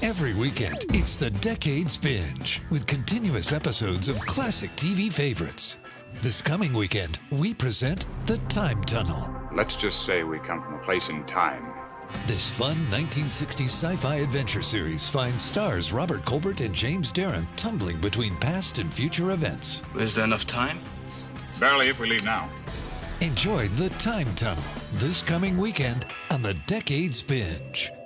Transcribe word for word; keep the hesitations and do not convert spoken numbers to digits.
Every weekend, it's the Decades Binge with continuous episodes of classic T V favorites. This coming weekend, we present The Time Tunnel. Let's just say we come from a place in time. This fun nineteen sixties sci-fi adventure series finds stars Robert Colbert and James Darren tumbling between past and future events. Is there enough time? Barely if we leave now. Enjoy The Time Tunnel this coming weekend on the Decades Binge.